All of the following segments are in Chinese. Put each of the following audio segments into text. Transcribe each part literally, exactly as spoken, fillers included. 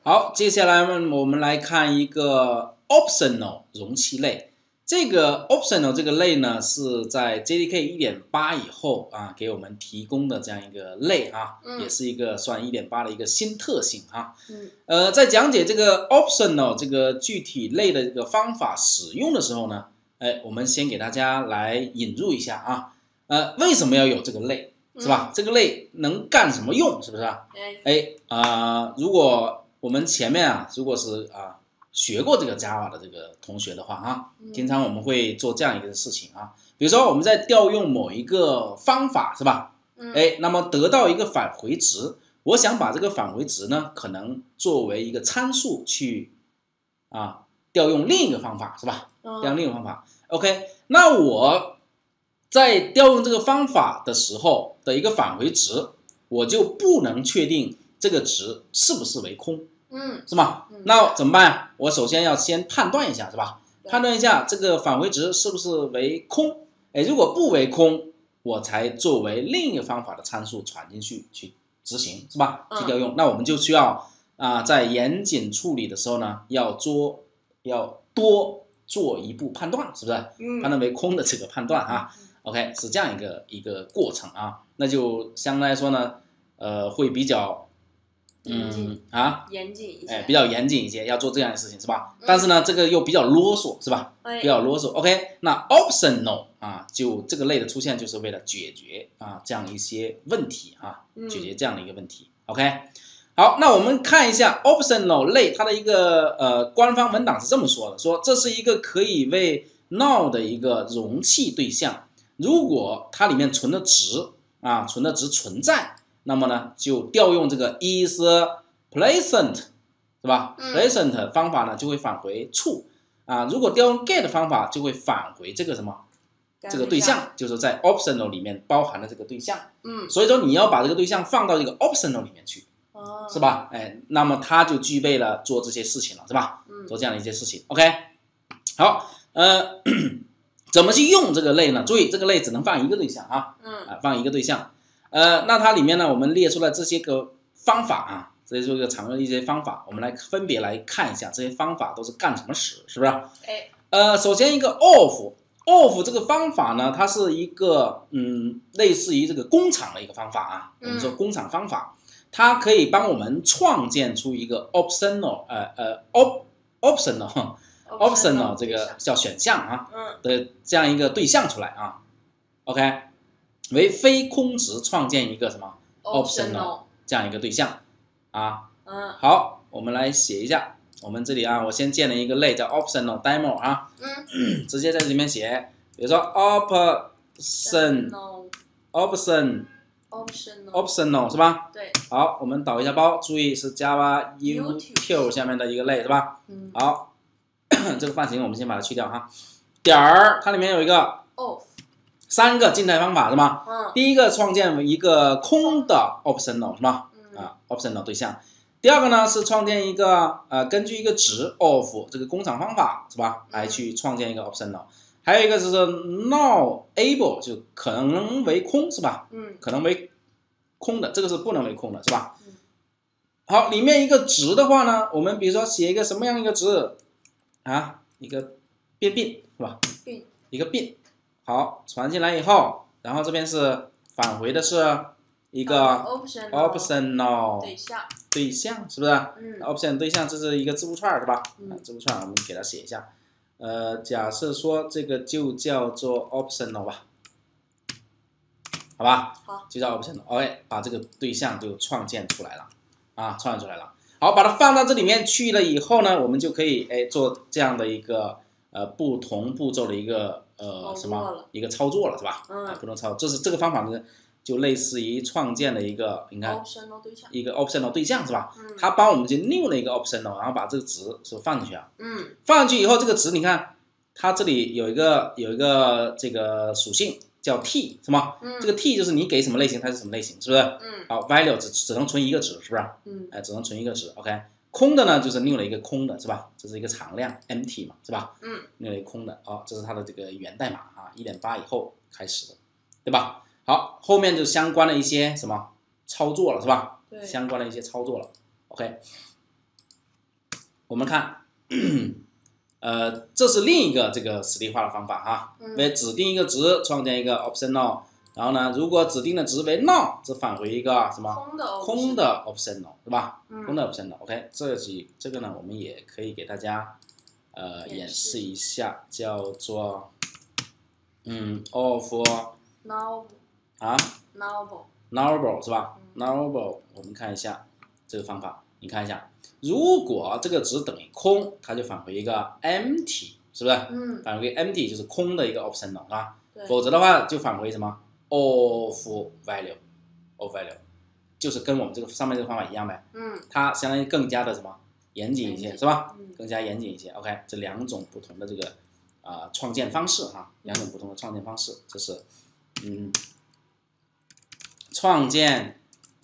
好，接下来我们来看一个 optional 容器类。这个 optional 这个类呢，是在 J D K 一点八 以后啊，给我们提供的这样一个类啊， 嗯、 也是一个算 一点八 的一个新特性啊。 嗯， 呃，在讲解这个 optional 这个具体类的这个方法使用的时候呢，哎，我们先给大家来引入一下啊。呃，为什么要有这个类，是吧？ 嗯、 这个类能干什么用，是不是啊？哎，啊、呃，如果我们前面啊，如果是啊。学过这个 Java 的这个同学的话啊，经常我们会做这样一个事情啊，比如说我们在调用某一个方法是吧？哎，那么得到一个返回值，我想把这个返回值呢，可能作为一个参数去啊调用另一个方法是吧？调用另一个方法 ，OK， 那我在调用这个方法的时候的一个返回值，我就不能确定这个值是不是为空。 嗯， 是吗？ 嗯、 那怎么办？我首先要先判断一下，是吧？判断一下这个返回值是不是为空？哎，如果不为空，我才作为另一个方法的参数传进去去执行，是吧？去调用。嗯、那我们就需要啊、呃，在严谨处理的时候呢，要做要多做一步判断，是不是？ 嗯、 判断为空的这个判断啊。嗯、OK， 是这样一个一个过程啊。那就相对来说呢，呃，会比较。嗯啊， 严谨一些， 哎，比较严谨一些，要做这样的事情是吧？嗯、但是呢，这个又比较啰嗦是吧？ 哎、 比较啰嗦。OK， 那 optional 啊，就这个类的出现，就是为了解决啊这样一些问题啊，解决这样的一个问题。嗯、OK， 好，那我们看一下 optional 类它的一个呃官方文档是这么说的，说这是一个可以为 null 的一个容器对象，如果它里面存的值啊存的值存在。那么呢，就调用这个 is present 是吧、嗯、？present 方法呢就会返回 true 啊。如果调用 get 方法，就会返回这个什么这个对象，就是在 optional 里面包含的这个对象。嗯，所以说你要把这个对象放到这个 optional 里面去，哦，是吧？哎，那么它就具备了做这些事情了，是吧？嗯，做这样的一些事情。OK， 好，呃，怎么去用这个类呢？注意，这个类只能放一个对象啊，嗯，啊，放一个对象。呃，那它里面呢，我们列出了这些个方法啊，这是一个常用的一些方法，我们来分别来看一下这些方法都是干什么使，是不是？ 哎， 呃，首先一个 off off 这个方法呢，它是一个嗯，类似于这个工厂的一个方法啊，我们说工厂方法，它可以帮我们创建出一个 optional 呃呃 op optional optional 这个叫选项啊的这样一个对象出来啊 ，OK。为非空值创建一个什么 optional 这样一个对象啊，嗯，好，我们来写一下，我们这里啊，我先建了一个类叫 optional demo 啊，嗯，直接在这里面写，比如说 option option optional optional 是吧？ 对， 好，我们导一下包，注意是 Java U Q 下面的一个类是吧？嗯，好，这个范型我们先把它去掉哈，点儿它里面有一个 off。 三个静态方法是吗？嗯，第一个创建一个空的 optional 是吧？嗯、啊 ，optional 对象。第二个呢是创建一个呃，根据一个值 of 这个工厂方法是吧，来去创建一个 optional。还有一个就是 null able 就可能为空是吧？嗯，可能为空的，这个是不能为空的是吧？嗯、好，里面一个值的话呢，我们比如说写一个什么样一个值啊？一个变bin是吧？ bin 一个bin。好，传进来以后，然后这边是返回的是一个 optional, optional 对象， 对象是不是？嗯 ，option 对象这是一个字符串是吧？嗯，字符串我们给它写一下。呃，假设说这个就叫做 optional 吧，好吧？ 好， 就叫 optional。OK， 把这个对象就创建出来了，啊，创建出来了。好，把它放到这里面去了以后呢，我们就可以哎做这样的一个呃不同步骤的一个。呃，什么一个操作了是吧？嗯，不能操作，这是这个方法呢，就类似于创建了一个，你看，一个 optional 对象是吧？嗯，它帮我们就 new 了一个 optional， 然后把这个值是放进去啊。嗯，放进去以后，这个值你看，它这里有一个有一个这个属性叫 t 是吗？嗯，这个 t 就是你给什么类型，它是什么类型，是不是？嗯，好 value 只只能存一个值，是不是？嗯，哎，只能存一个值 ，OK。空的呢，就是 new 了一个空的，是吧？这是一个常量 empty 嘛，是吧？嗯 ，new 了一个空的啊、哦，这是它的这个源代码啊， 一点八 以后开始的，对吧？好，后面就相关的一些什么操作了，是吧？对，相关的一些操作了。OK， 我们看，呃，这是另一个这个实例化的方法哈， 嗯为指定一个值创建一个 optional， 然后呢，如果指定的值为 none， 则返回一个什么空的 optional 空的 optional， 对吧？ 嗯空的 optional，OK，、这几这个呢，我们也可以给大家呃演演示示一下，叫做嗯 of novel 啊 novel nullable 是吧、 嗯 nullable， 我们看一下这个方法，你看一下，如果这个值等于空，它就返回一个 empty， 是不是？ 嗯， 返回 empty 就是空的一个 optional 是吧？ 对， 否则的话就返回什么 of value of value， 就是跟我们这个上面这个方法一样呗。 嗯它相当于更加的什么严谨一些， 严谨是吧？ 嗯更加严谨一些。OK， 这两种不同的这个啊、呃创建方式哈，两种不同的创建方式，这是嗯创建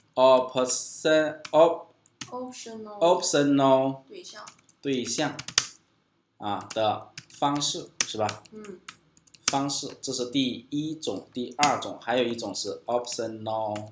option op optional optional 对象， 对象啊的方式是吧？ 嗯方式，这是第一种，第二种，还有一种是 optional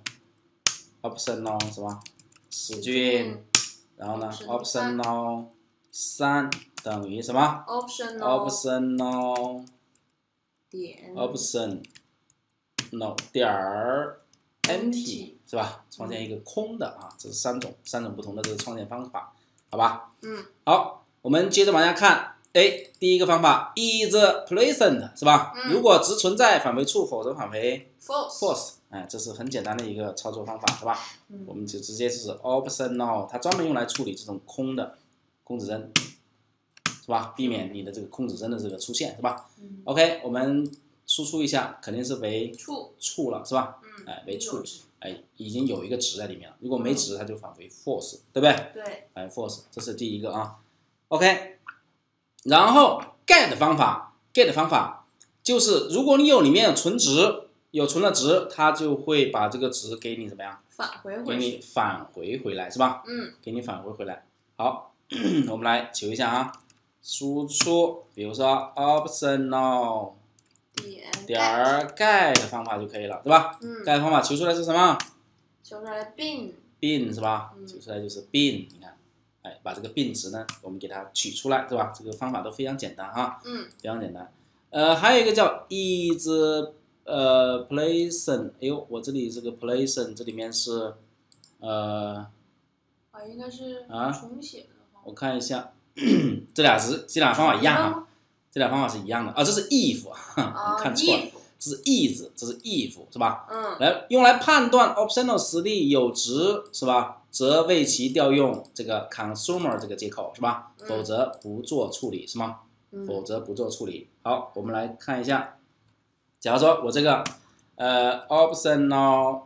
optional 什么？使菌，然后呢 optional ，optional 三等于什么 optional ？optional 点 optional 点儿 empty empty 是吧？创建一个空的啊，这是三种三种不同的这个创建方法，好吧？ 嗯好，我们接着往下看。哎，第一个方法 is present 是吧？ 嗯如果值存在，返回 true， 否则返回 false false。哎，这是很简单的一个操作方法，是吧？ 嗯我们就直接就是 optional， 它专门用来处理这种空的空指针，是吧？避免你的这个空指针的这个出现，是吧嗯 ？OK， 我们输出一下，肯定是为 true true 了，是吧？ 嗯哎，为有 true， 值哎，已经有一个值在里面了。如果没值，它就返回 false， 对不对？ 对哎 false， 这是第一个啊。OK， 然后 get 方法 ，get 方法就是如果你有里面有存值，有存了值，它就会把这个值给你怎么样？ 返回给回去， 你返回回来是吧？ 嗯给你返回回来。好，我们来求一下啊，输出，比如说 optional 点点儿 get 方法就可以了，对吧嗯 ？get 方法求出来是什么求出来 bin ？bin 是吧？ 嗯求出来就是 bin，你看，哎，把这个 bin 值呢，我们给它取出来，对吧？这个方法都非常简单哈， 嗯非常简单。呃，还有一个叫 is 呃 placen， 哎呦，我这里这个 placen 这里面是呃， 啊应该是啊重写的话我看一下，这俩值这俩方法一样啊， 啊这俩方法是一样的啊，这是 if， 啊看错了， if 这是 is， 这是 if 是吧？ 嗯来用来判断 optional 实例有值是吧？则为其调用这个 consumer 这个接口是吧？ 嗯否则不做处理是吗？否嗯则不做处理。好，我们来看一下，假如说我这个呃 optional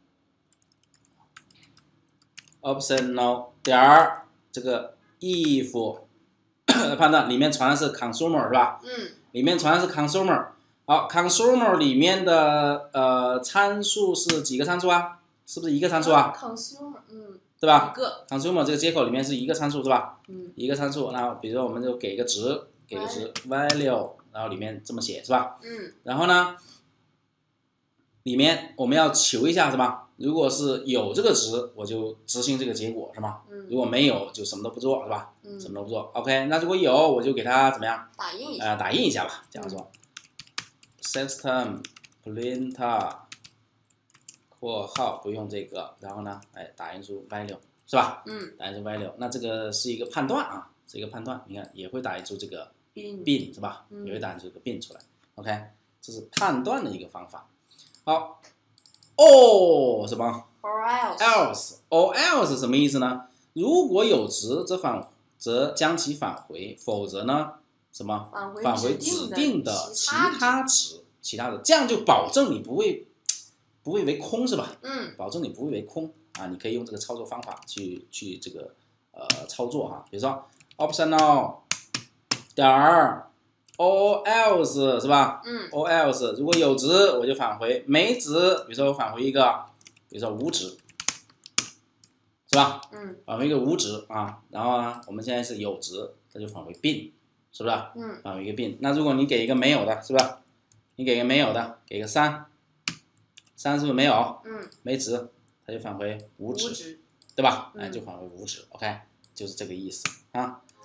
optional 点儿这个 if 判断里面传的是 consumer 是吧？ 嗯里面传的是 consumer。好 ，consumer 里面的呃参数是几个参数啊？是不是一个参数啊？ consumer 嗯对吧一个 ？consumer 这个接口里面是一个参数是吧？ 嗯一个参数，那比如说我们就给个值，给个值 value， 然后里面这么写是吧？ 嗯然后呢，里面我们要求一下是吧？如果是有这个值，我就执行这个结果是吧？ 嗯如果没有，就什么都不做是吧？ 嗯什么都不做。OK，那如果有，我就给它怎么样？ 打印一下呃，打印一下吧。假如说 system printer 括号不用这个，然后呢，哎，打印出 value 是吧？ 嗯打印出 value，那这个是一个判断啊，是一个判断。你看也会打印出这个 bin bin 是吧？ 嗯也会打印出这个 bin 出来。OK，这是判断的一个方法。好，or 什么 or else else or else 什么意思呢？如果有值，则返则将其返回，否则呢，什么返回返回指指定定的其其他他值，其他的，这样就保证你不会不会为空是吧？ 嗯保证你不会为空啊，你可以用这个操作方法去去这个呃操作哈，比如说 optional 点儿 or else 是吧嗯 ？or else 如果有值我就返回，没值比如说我返回一个，比如说无值，是吧？ 嗯返回一个无值啊，然后呢我们现在是有值，它就返回 bin，是不是？ 嗯返回一个 bin，那如果你给一个没有的，是不是？你给个没有的，给个三，三是不是没有？ 嗯没值，它就返回无值， 无值对吧？ 嗯哎，就返回无值。OK，就是这个意思啊。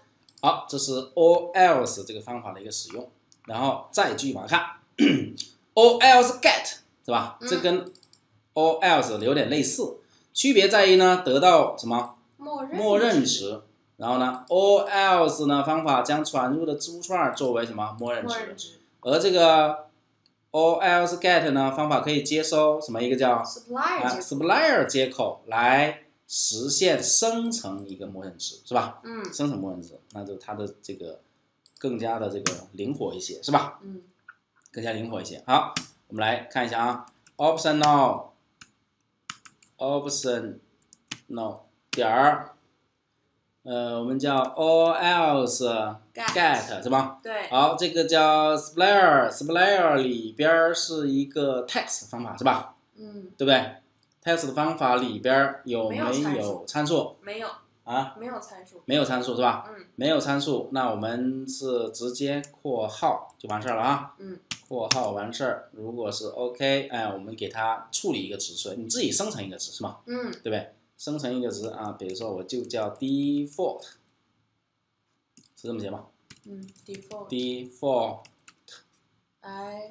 好，这是 or else 这个方法的一个使用，然后再继续往下看，or else get 是吧？ 嗯、 这跟 or else 有点类似，区别在于呢得到什么？ 默认默认值。然后呢 or else 呢方法将传入的字符串作为什么？默认值。 默认值。 而这个 or else get 呢方法可以接收什么？一个叫 supplier 啊 supplier 接口来实现生成一个默认值，是吧？ 嗯， 生成默认值，那就它的这个更加的这个灵活一些，是吧？ 嗯， 更加灵活一些。好，我们来看一下啊 ，optional optional 点儿，呃，我们叫 or else get 是吧？ 对。 好，这个叫 supplier supplier 里边是一个 text 方法是吧？ 嗯， 对不对？text 的方法里边有没没有有参数？ 没有啊， 没有参数， 没有参数是吧？ 嗯， 没有参数，那我们是直接括号就完事儿了啊。 嗯， 括号完事儿，如果是 OK， 哎，我们给它处理一个值出来，你自己生成一个值是吗？ 嗯， 对不对？生成一个值啊，比如说我就叫 default， 是这么写吗？ 嗯 ，default default i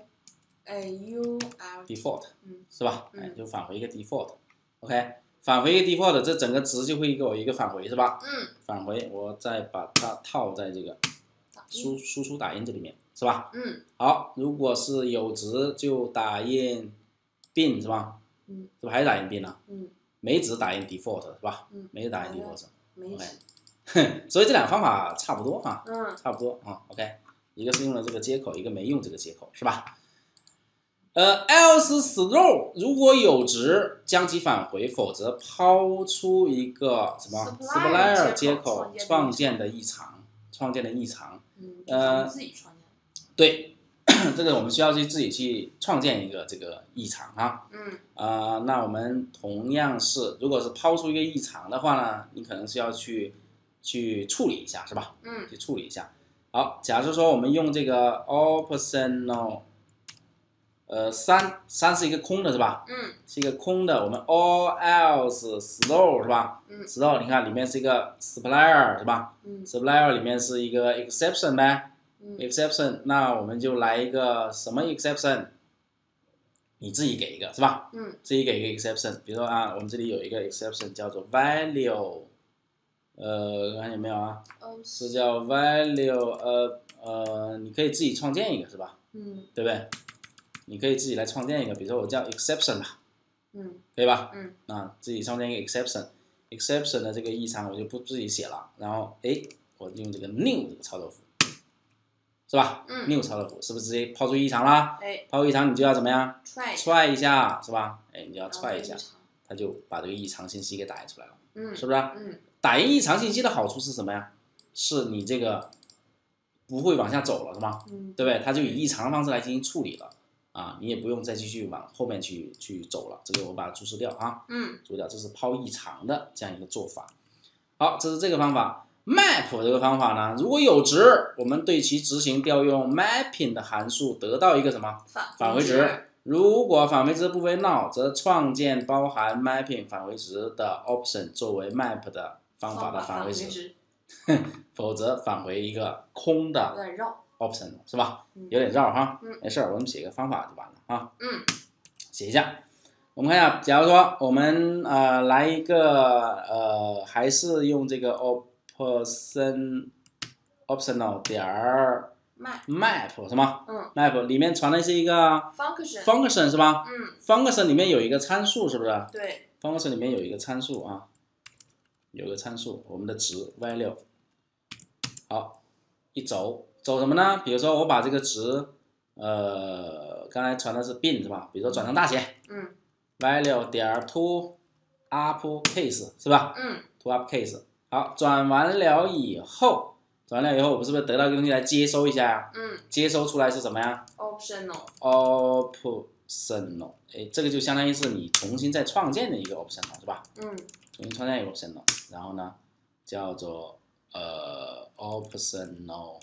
a u l default， 嗯， 是吧？ 嗯哎，就返回一个 default，OK， 返回一个 default， 这整个值就会给我一个返回是吧？ 嗯， 返回，我再把它套在这个输输出打印这里面是吧？ 嗯， 好，如果是有值就打印 bin 是吧？ 嗯， 是不是还是打印 bin 呢？ 嗯， 没值打印 default 是吧？ 嗯， 没值打印 default， 没值。 所以这两个方法差不多啊， 嗯， 差不多啊。OK， 一个是用了这个接口，一个没用这个接口，是吧？呃 ，else throw 如果有值将其返回，否则抛出一个什么 supplier 接口创建的异常，创建的异常。 嗯， 呃， 自己创建。 对，这个我们需要去自己去创建一个这个异常啊。 嗯。 呃，那我们同样是，如果是抛出一个异常的话呢，你可能是要去去处理一下，是吧？ 嗯。 去处理一下。好，假设说我们用这个 optional， 呃，三三是一个空的，是吧？ 嗯。是一个空的，我们 or else slow 是吧？ 嗯。 slow 你看里面是一个 supplier 是吧？ 嗯。 supplier 里面是一个 exception 呗。 嗯。 exception， 那我们就来一个什么 exception？ 你自己给一个是吧？ 嗯。 自己给一个 exception， 比如说啊，我们这里有一个 exception 叫做 value， 呃，看有没有啊？ 嗯。 是叫 value， 呃呃，你可以自己创建一个是吧？ 嗯。 对不对？你可以自己来创建一个，比如说我叫 exception 吧， 嗯， 可以吧？ 嗯。 啊，自己创建一个 exception，exception 的这个异常我就不自己写了，然后哎，我用这个 new 这个操作符。是吧？ 嗯 ，new 操作符是不是直接抛出异常啦？ 哎， 抛出异常你就要怎么样？ 踹踹一下是吧？哎，你就要踹一下然后， 它就把这个异常信息给打印出来了， 嗯， 是不是？ 嗯， 打印异常信息的好处是什么呀？是你这个不会往下走了，是吗？ 嗯， 对不对？它就以异常的方式来进行处理了啊，你也不用再继续往后面去去走了。这个我把它注释掉啊， 嗯， 注释掉，这是抛异常的这样一个做法。好，这是这个方法。map 这个方法呢，如果有值，我们对其执行调用 mapping 的函数，得到一个什么返回值。如果返回值不为 null， 则创建包含 mapping 返回值的 option 作为 map 的方法的返回值，否则返回一个空的 option 是吧？有点绕哈，没事儿，我们写个方法就完了啊。 嗯， 写一下。我们看一下，假如说我们呃来一个呃，还是用这个 option optional 点儿 map 是吗？ 嗯 ，map 里面传的是一个 function function 是吧？ 嗯 function 里面有一个参数是不是？ 对 function 里面有一个参数啊，有个参数，我们的值 value。好，一走走什么呢？比如说我把这个值，呃，刚才传的是 bin 是吧？比如说转成大写。 嗯。 value 点 to uppercase 是吧？ 嗯 to uppercase 好，转完了以后，转完了以后，我们是不是得到一个东西来接收一下呀？ 嗯， 接收出来是什么呀 ？optional optional， 哎，这个就相当于是你重新再创建的一个 optional 是吧？ 嗯， 重新创建一个 optional， 然后呢，叫做呃 optional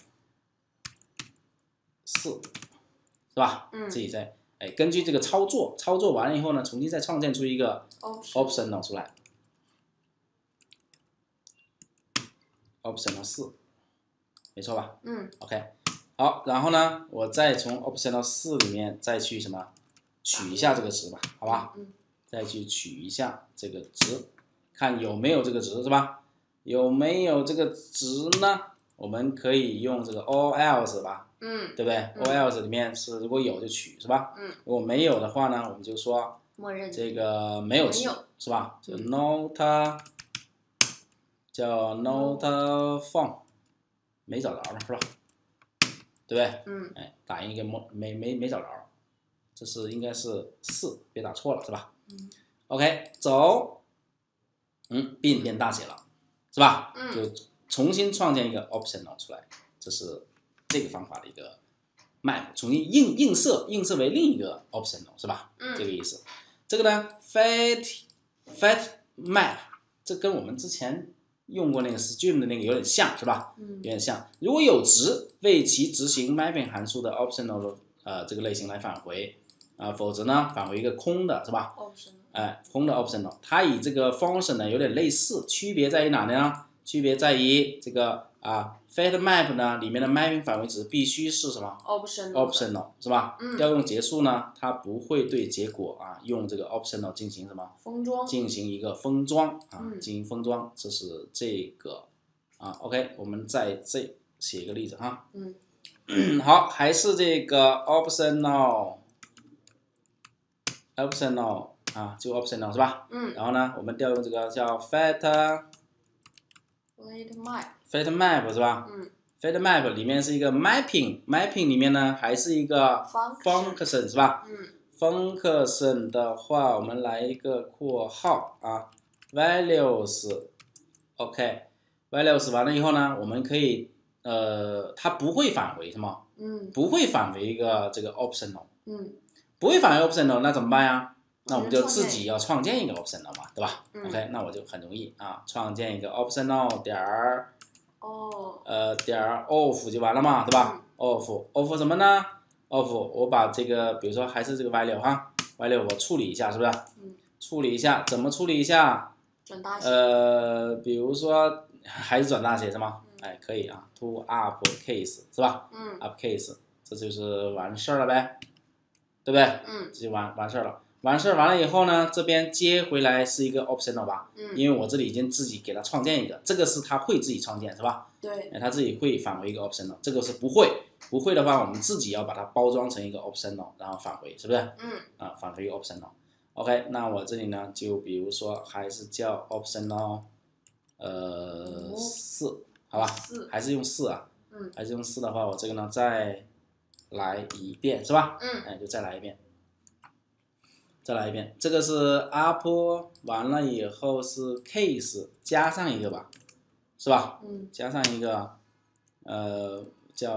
四，是吧？ 嗯， 自己再。哎，根据这个操作，操作完了以后呢，重新再创建出一个 optional 出来 ，optional 四没错吧？ 嗯 OK， 好，然后呢，我再从 optional 四里面再去什么取一下这个值吧，好吧？ 嗯再去取一下这个值，看有没有这个值是吧？有没有这个值呢？我们可以用这个 all else 吧， 嗯， 对不对、 嗯 ？all else 里面是如果有就取是吧？ 嗯， 如果没有的话呢，我们就说默认这个没有值没有是吧？就嗯 not 叫 not found 没找着是吧？对不对？ 嗯哎，打印一个没没没没找着，这是应该是四，别打错了是吧？ 嗯 OK， 走，嗯，并变大写了，是吧？ 嗯就重新创建一个 optional 出来，这是这个方法的一个 map， 重新映映射映射为另一个 optional 是吧？ 嗯这个意思。这个呢 ，fat fat map， 这跟我们之前用过那个 stream 的那个有点像是吧？ 嗯有点像。如果有值，为其执行 mapping 函数的 optional 呃这个类型来返回啊、呃，否则呢返回一个空的是吧？ ，option， 哎，空的 optional， 它与这个 function 呢有点类似，区别在于哪呢？区别在于这个啊 fat map 呢里面的 mapping 返回值必须是什么 option optional 是吧？ 嗯调用结束呢，它不会对结果啊用这个 optional 进行什么？ 封装， 进行一个封装啊， 嗯进行封装，这是这个啊。OK， 我们再这写一个例子哈。 嗯好，还是这个 optional optional 啊，就 optional 是吧？ 嗯然后呢，我们调用这个叫 fat ，late map， fat map 是吧嗯 ？fat map 里面是一个 mapping，mapping 里面呢还是一个 function function 是吧嗯 ？function 的话，我们来一个括号啊 ，values，OK，values 完了以后呢，我们可以呃，它不会返回什么？ 嗯不会返回一个这个 optional， 嗯不会返回 optional，那怎么办呀？那我们就创建自己要创建一个 optional 嘛，对吧、 嗯 o k 那我就很容易啊，创建一个 optional 点儿哦呃点儿 off 就完了嘛，对吧、o f f off 什么呢 ？off 我把这个比如说还是这个 value 哈 ，value 我处理一下，是不是？ 嗯， 处理一下，怎么处理一下？ 转大写， 呃，比如说还是转大写是吗？ 嗯哎，可以啊 ，to up case 是吧嗯 ？up case 这就是完事儿了呗，对不对？ 嗯这就完完事儿了。完事儿完了以后呢，这边接回来是一个 optional 吧， 嗯， 因为我这里已经自己给它创建一个，这个是它会自己创建是吧？ 对， 哎，它自己会返回一个 optional，这个是不会，不会的话我们自己要把它包装成一个 optional，然后返回，是不是？ 嗯啊，返回一个 optional。OK， 那我这里呢，就比如说还是叫 optional， 呃， 五四，好吧？ 四， 还是用四啊？ 嗯还是用四的话，我这个呢再来一遍，是吧？ 嗯哎，就再来一遍。再来一遍，这个是 up 完了以后是 case 加上一个吧，是吧？ 嗯加上一个呃叫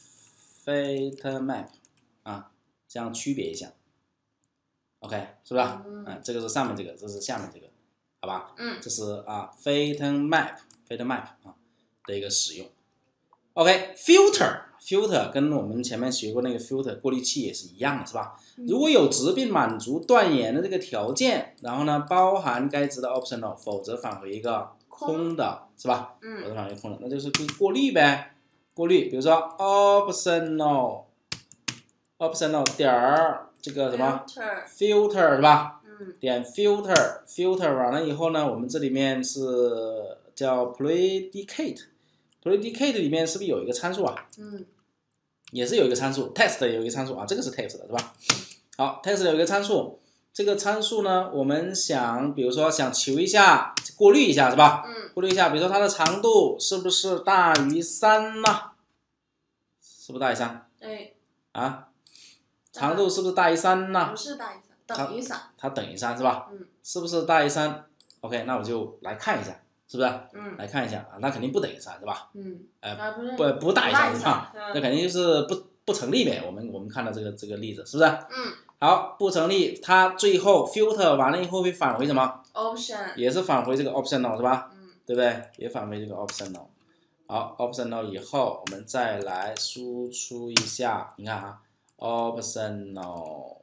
fat map 啊，这样区别一下。OK， 是不是？ 嗯嗯，这个是上面这个，这是下面这个，好吧？ 嗯这是啊 fat map fat map 啊的一个使用。OK，filter filter 跟我们前面学过那个 filter 过滤器也是一样的，是吧？如果有值并满足断言的这个条件，然后呢包含该值的 optional， 否则返回一个空的，是吧？否嗯则返回空的，那就是过滤呗。过滤，比如说 optional optional 点儿这个什么 filter， filter 是吧？ 嗯点 filter filter 完了以后呢，我们这里面是叫 predicate predicate 里面是不是有一个参数啊？ 嗯也是有一个参数 ，test 有一个参数啊，这个是 test 的，是吧？好 ，test 有一个参数，这个参数呢，我们想，比如说想求一下，过滤一下，是吧？ 嗯过滤一下，比如说它的长度是不是大于三呢？是不是大于三对， 啊？长度是不是大于三呢不？是大于三，等于三， 它等于三是吧？ 嗯是不是大于三 ？OK， 那我就来看一下，是不是？ 嗯来看一下啊，那肯定不等于三，是吧？ 嗯， 呃啊不是不不大于三是吧？ 嗯那肯定就是不不成立呗。我们我们看到这个这个例子是不是？ 嗯好，不成立，它最后 filter 完了以后会返回什么？ ，option， 也是返回这个 optional 是吧？ 嗯对不对？也返回这个 optional。好 ，optional 以后我们再来输出一下，你看啊 ，optional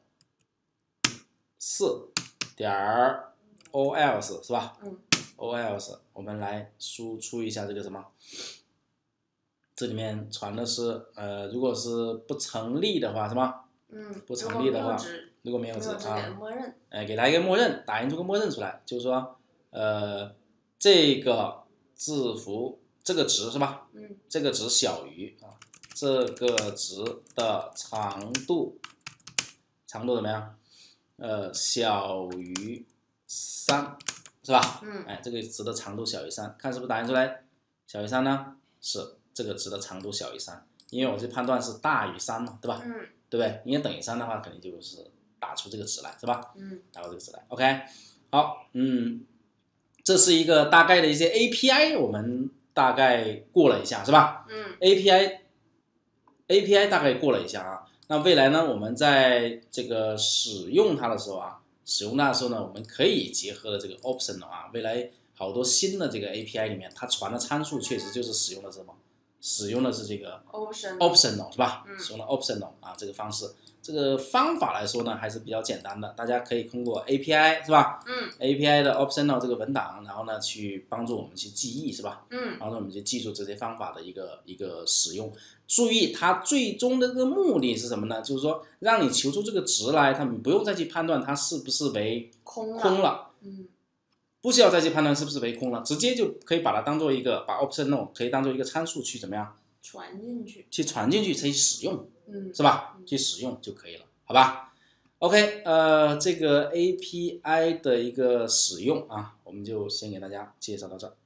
四点儿 o else 是吧？ 嗯 ，o else 我们来输出一下这个什么？ 这里面传的是呃，如果是不成立的话，是吗？ 嗯， 不成立的话， 如果没有值， 如果没有值啊，默认， 哎，给它一个默认，打印出个默认出来，就是说，呃，这个字符这个值是吧？ 嗯， 这个值小于啊，这个值的长度，长度怎么样？呃，小于三，是吧？ 嗯， 哎，这个值的长度小于三，看是不是打印出来？小于三呢？是这个值的长度小于三，因为我这判断是大于三嘛，对吧？ 嗯， 对不对？因为等于三的话，肯定就是打出这个值来，是吧？ 嗯， 打出这个值来。OK， 好，嗯，这是一个大概的一些 A P I， 我们大概过了一下，是吧？ 嗯 ，A P I，A P I 大概过了一下啊。那未来呢，我们在这个使用它的时候啊，使用它的时候呢，我们可以结合了这个 optional 啊，未来好多新的这个 A P I 里面，它传的参数确实就是使用的是什么？使用的是这个 optional optional 是吧？ 嗯、 使用了 optional 啊这个方式，这个方法来说呢还是比较简单的，大家可以通过 A P I 是吧？ 嗯 ，A P I 的 optional 这个文档，然后呢去帮助我们去记忆是吧？ 嗯， 帮助我们去记住这些方法的一个一个使用。注意，它最终的这个目的是什么呢？就是说让你求出这个值来，它你不用再去判断它是不是为空了， 空了， 嗯， 不需要再去判断是不是为空了，直接就可以把它当做一个把 optional 可以当做一个参数去怎么样？ 传进去， 去传进去，去使用， 嗯， 是吧？去使用就可以了，好吧 ？OK， 呃，这个 A P I 的一个使用啊，我们就先给大家介绍到这儿。